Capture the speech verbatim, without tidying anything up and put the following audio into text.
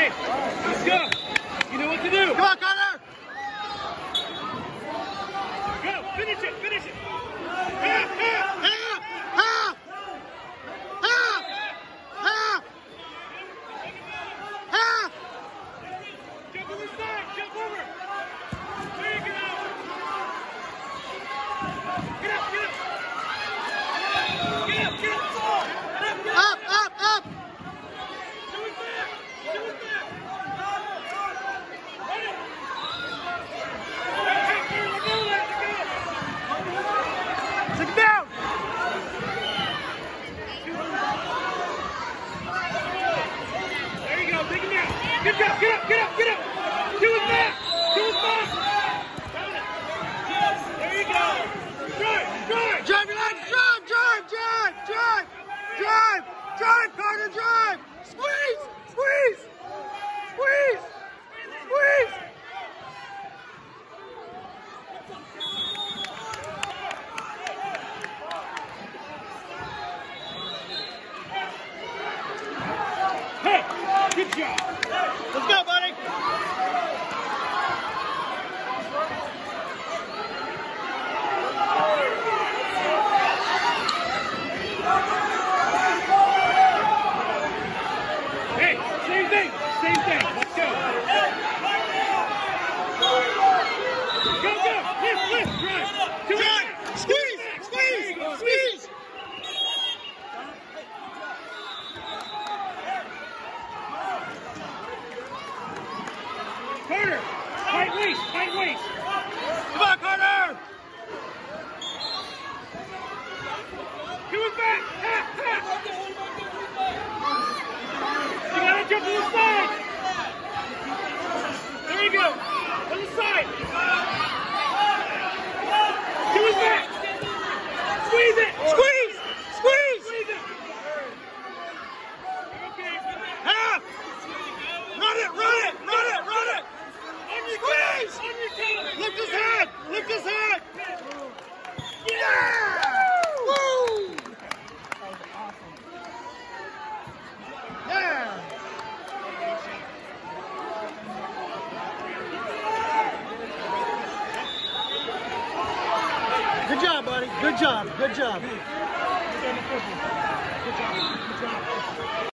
Hey, let's go. You know what to do. Come on, Connor. Go. Finish it. Finish it. Ha, ha, ha, ha, ha, ha. Jump over the side. Jump over. There you go. Get up. Get up. Get up. Get up. Get up. Up, up, up. Do it back. Do it back. Run it. Hey, hey, let go of that. Let go. Sit down. There you go. Take him down. Good job. Get up. Get up. Get up. Do it back. Do it back. There you go. Drive. Drive. Drive your legs. Drive, drive, drive, drive, drive, drive, Connor, drive. Squeeze, squeeze, squeeze, squeeze. Hey, good job. Let's go, buddy. Hey, same thing. Same thing. Let's go. Go, go. Lift, lift. Drive. Do it. Drive. Squeeze, squeeze, squeeze. Carter. Tight waist. Tight waist. Come on, Connor. Do it back. Ha, ha. You gotta jump to the side. There you go. On the side. Do it back. Squeeze it. Squeeze, squeeze. Squeeze it. Okay. Half. Run it, run it, run it, run it. On your Squeeze. toes. On your toes. Lift his head, lift his head. Yeah. Woo. Yeah. Good job, buddy. Good job. Good job. Good job. Good job.